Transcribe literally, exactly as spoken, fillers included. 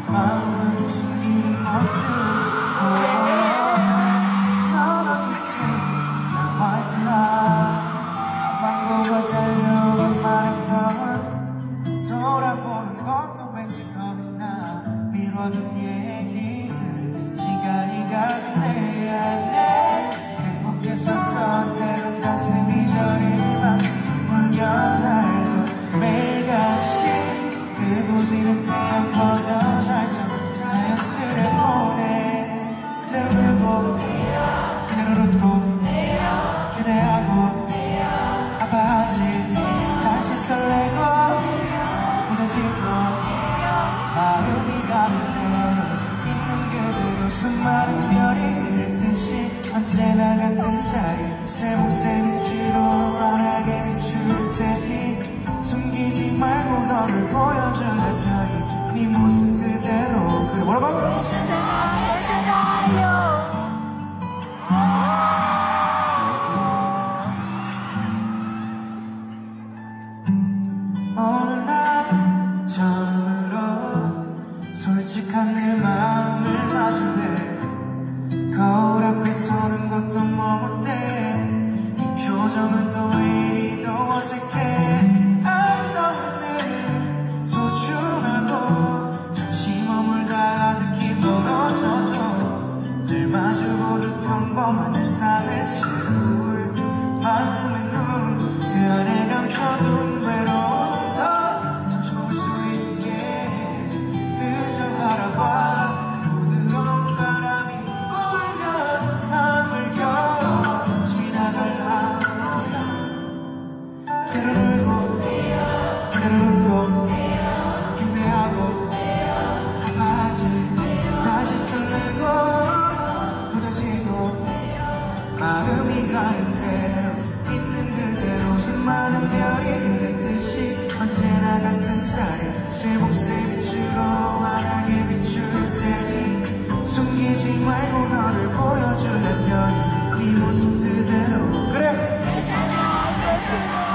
마음을 숨기는 것들 넌 어디지 와 있나 망고가 달려오고 말했던 돌아보는 것도 왠지 겁이 나 미뤄둔 얘기들 시간이 가네 안에 행복했었던 때론 가슴이 저리만 울겨날서 매일같이 뜨거지는 태양 꺼져 살짝 자연스레 보내 그대로 울고 그대로 웃고 기대하고 아파하지 다시 설레고 무너지고 마음이 가는 대로 있는 그대로 수많은 별이 그랬듯이 언제나 같은 자리 제 몫의 빛으로 환하게 비출 테니 숨기지 말고 너를 보여주는 편이 네 모습 그대로 그래 뭐라고? 괜찮아요 괜찮아요 어느 날 처음으로 솔직한 내 마음을 마주해 거울 앞에 서는 것도 머뭇대 이 표정은 또 왜 이리 더 어색해 아름다운 내 소중하고 잠시 머물다가 느낌 멀어져도 늘 마주보는 평범한 일상의 채울 마음의 눈 그 안에 감춰둔 외로움도 잠시 볼 수 있게 그저 바라봐 부드러운 바람이 불면 마음을 겨워 지나갈 하루야 그대로 울고 그대로 웃고 기대하고 아파하지 다시 설레고 무뎌지고 마음이 가는 대로 있는 그대로 수많은 별이 그랬듯이 언제나 같은 자리 제 몫의 빛으로 환하게 비출 테니 숨기지 말고 너를 보여주는 편이 네 모습 그대로 그래 괜찮아요 괜찮아요